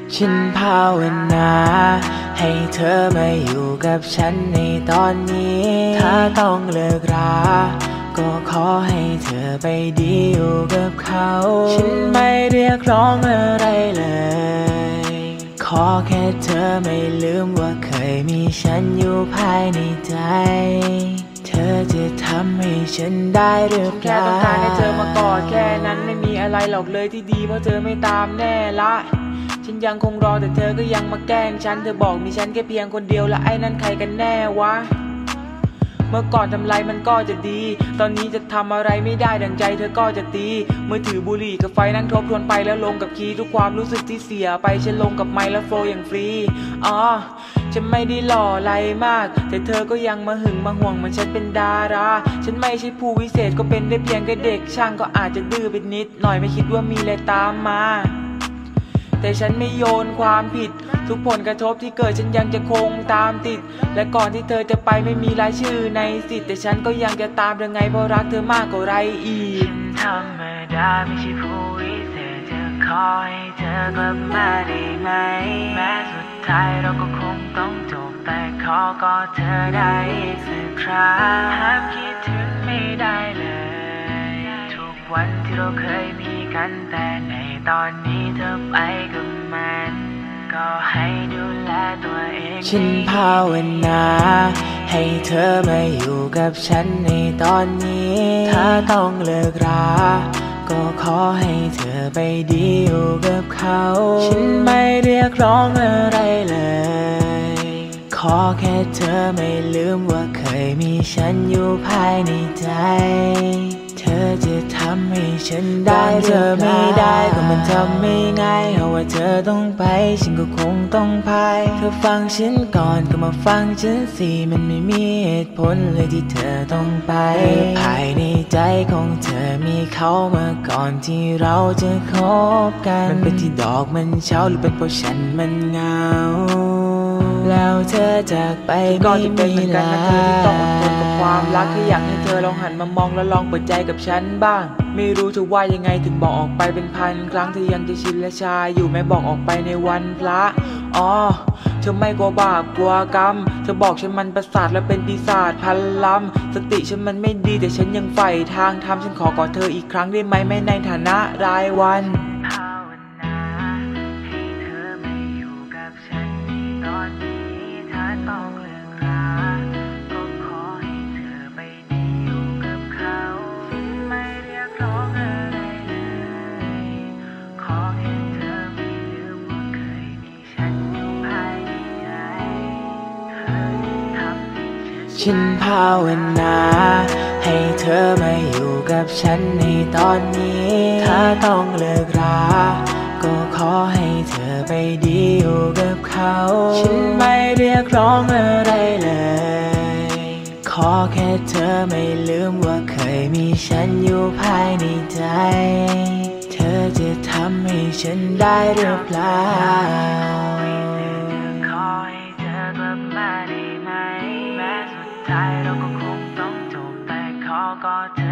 ฉันภาวนาให้เธอมาอยู่กับฉันในตอนนี้ถ้าต้องเลิกราก็ขอให้เธอไปดีอยู่กับเขาฉันไม่เรียกร้องอะไรเลยขอแค่เธอไม่ลืมว่าเคยมีฉันอยู่ภายในใจเธอจะทำให้ฉันได้หรือเปล่าแค่ต้องการให้เธอมากอดแค่นั้นไม่มีอะไรหรอกเลยที่ดีเพราะเธอไม่ตามแน่ละฉันยังคงรอแต่เธอก็ยังมาแกล้งฉันเธอบอกมีฉันแค่เพียงคนเดียวและไอ้นั่นใครกันแน่วะเมื่อก่อนทำไรมันก็จะดีตอนนี้จะทำอะไรไม่ได้ดังใจเธอก็จะตีมือถือบุหรี่กับไฟนั่งทบทวนไปแล้วลงกับคีย์ทุกความรู้สึกที่เสียไปฉันลงกับไมค์และโฟล์อย่างฟรีฉันไม่ได้หล่ออะไรมากแต่เธอก็ยังมาหึงมาห่วงเหมือนฉันเป็นดาราฉันไม่ใช่ผู้วิเศษก็เป็นได้เพียงแค่เด็กช่างก็อาจจะดื้อไปนิดหน่อยไม่คิดว่ามีอะไรตามมาแต่ฉันไม่โยนความผิดทุกผลกระทบที่เกิดฉันยังจะคงตามติดและก่อนที่เธอจะไปไม่มีรายชื่อในสิทธิ์แต่ฉันก็ยังจะตามเธอไงเพราะรักเธอมากกว่าไรอีกธรรมดาไม่ใช่ผู้วิเศษจะขอให้เธอกลับมาได้ไหมแม้สุดท้ายเราก็คงต้องจบแต่ขอกอดเธอได้อีกสักครั้งห้ามคิดถึงไม่ได้เลยทุกวันที่เราเคยมีกันแต่ในตอนนี้เธอไปกับมันก็ให้ดูแลตัวเองฉันภาวนาให้เธอมาอยู่กับฉันในตอนนี้ถ้าต้องเลิกราก็ขอให้เธอไปดีอยู่กับเขาฉันไม่เรียกร้องอะไรเลยขอแค่เธอไม่ลืมว่าเคยมีฉันอยู่ภายในใจเธอจะทำให้ฉันได้เธอไม่ได้ก็มันทำไม่ง่ายเอาว่าเธอต้องไปฉันก็คงต้องพายเธอฟังฉันก่อนก็มาฟังฉันสิมันไม่มีเหตุผลเลยที่เธอต้องไปภายในใจของเธอมีเขามาก่อนที่เราจะคบกันมันเป็นที่ดอกมันเช้าหรือเป็นเพราะฉันมันเหงาแล้วเธอจากไปก็จะเป็นเหมือนกันนะเธอที่ต้องอดทนกับความรักที่อยากให้เธอลองหันมามองแล้วลองเปิดใจกับฉันบ้างไม่รู้จะว่ายังไงถึงบอกออกไปเป็นพันครั้งเธอยังจะชินและชาอยู่ไม่บอกออกไปในวันพระเธอไม่กลัวบาปกลัวกรรมเธอบอกฉันมันประสาทและเป็นปีศาจพันลำสติฉันมันไม่ดีแต่ฉันยังใฝ่ทางทำฉันขอกอดเธออีกครั้งได้ไหมไม่ในฐานะรายวันต้องเลิกราก็ขอให้เธอไปดีอยู่กับเขาฉันไม่เรียกร้องอะไรเลยขอแค่เธอไม่ลืมว่าเคยมีฉันอยู่ภายในใจเธอทำให้ฉันภาวนาให้เธอมาอยู่กับฉันในตอนนี้ถ้าต้องเลิกราก็ขอให้เธอไปดีอยู่กับเขาฉันไม่เรียกร้องอะไรเลยขอแค่เธอไม่ลืมว่าเคยมีฉันอยู่ภายในใจเธอจะทำให้ฉันได้หรือเปล่าขอให้เธอกลับมาได้ไหมแม้สุดท้ายเราก็คงต้องจบแต่ขอกอดเธอ